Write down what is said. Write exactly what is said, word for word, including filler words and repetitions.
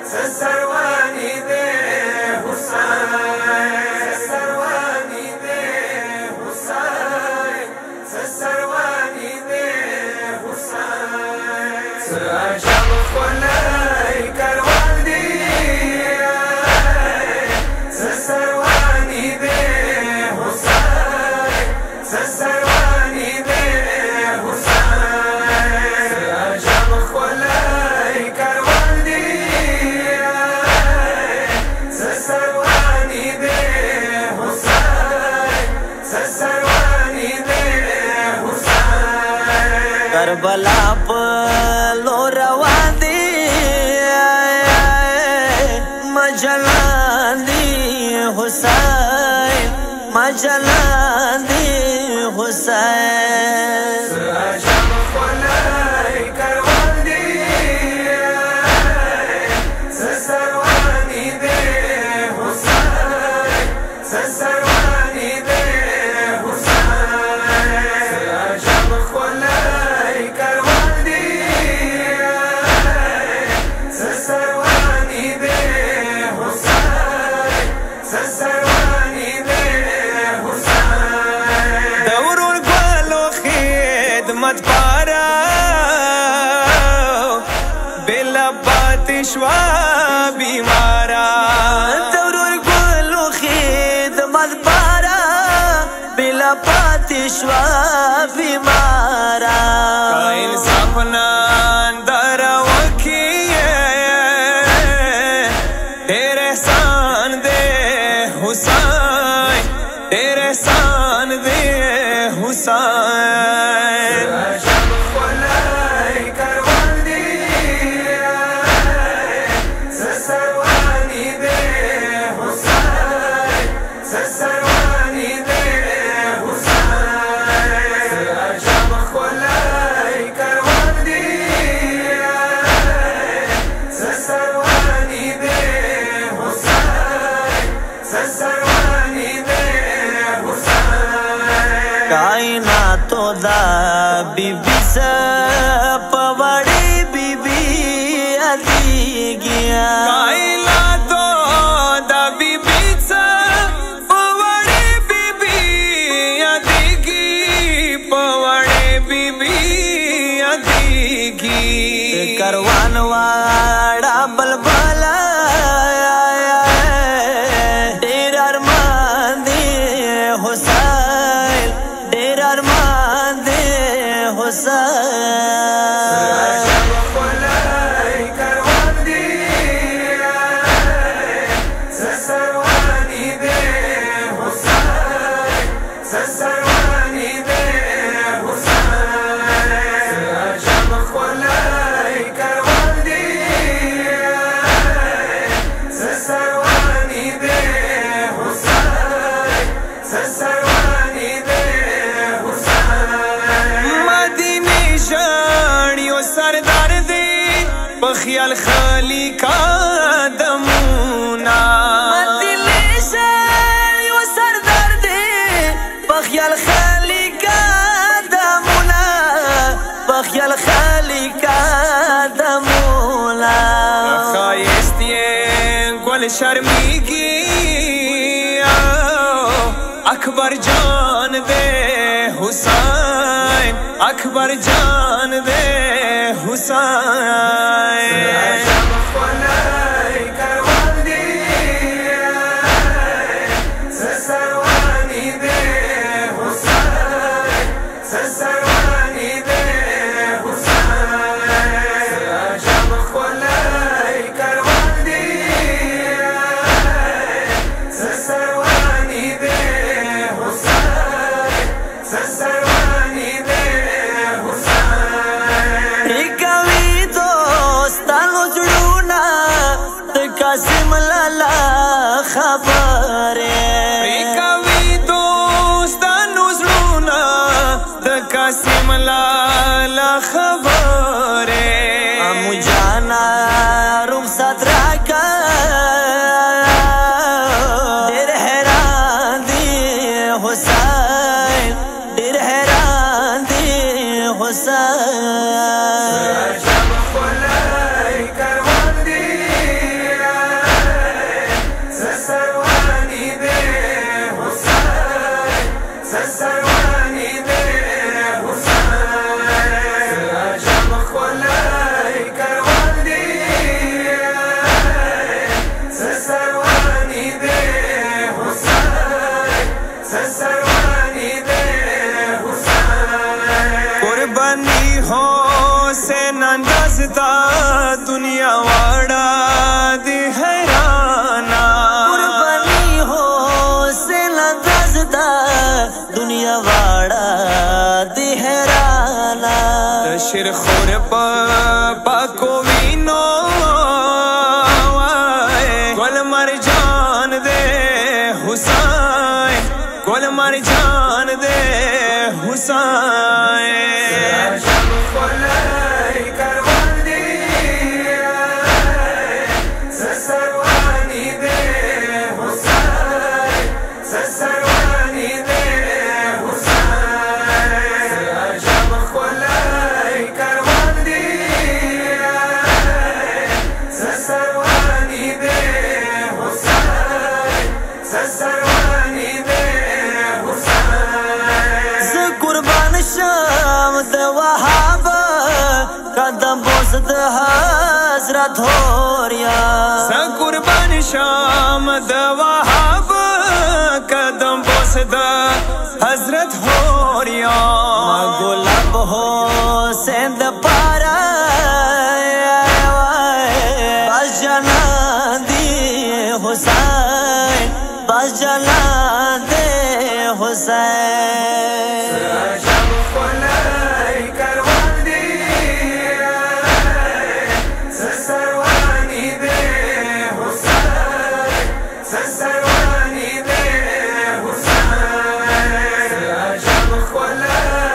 سروانی دے حسین سروانی دے حسین سروانی دے حسین سعجب خلای کروان دی سروانی دے حسین سروانی دے حسین سعجب خلای کروان دی سروانی دے حسین سروانی دے حسین کربلا پلو روان دی مجلان دی حسین مجلان دی حسین سعجب خلای کروان دی سروانی دے سروانی دے حسین سعجب خلای کروان دی سروانی دے حسین سروانی دے حسین دورون گلو خدمت پارا بلا باتشوا بیمارا پاتشوا بیمارا کا انصاف نان در وکیے ډېر احسان دے حسین ډېر احسان دے حسین سعجب خلای کروان دی سروانی دے حسین سروانی دے کائناتو دا بی بی سا پوڑی بی بی ادیگیا کائناتو دا بی بی سا پوڑی بی بی ادیگی پوڑی بی بی ادیگی کروان واڑا بلبلا ډېر ارمان دی حسین ډېر ارمان دی حسین سعجب خلای کروان دی سروانی دے حسین سروانی دے حسین سعجب خلای کروان دی سروانی دے حسین سروانی دے شاڑیو سردار دے بخیال خالی کا دمونا مدلی شاڑیو سردار دے بخیال خالی کا دمونا بخیال خالی کا دمونا خایستی گل شرمی کی اکبر جان دے حسین اکبر جان دے حسین سعجب خلای کروان دی سروانی دے حسین سروانی دے حسین سعجب خلای کروان دی سروانی دے حسین سروانی دے قاسم لالا خبر کوي دوستانو زړونه د قاسم لالا خبر امو جانا رخصت راکا ډېر حیران دي حسین ډېر حیران دي حسین سعجب خلای کروان دی یار جان دے حسین جب خلای کروان دی سسروانی دے حسین سسروانی دے حسین جب خلای کروان دی سسروانی دے حسین سسروانی دے حسین ز قربان شام د وهاب قدم بوس د حضرت هوریا ز قربان شام د وهاب قدم بوس د حضرت هوریا گلاب حسین د پارا بس جلان دی حسین بس جلان دے حسین جب خلای کروان دی سسروانی دے حسین سسروانی دے حسین جب خلای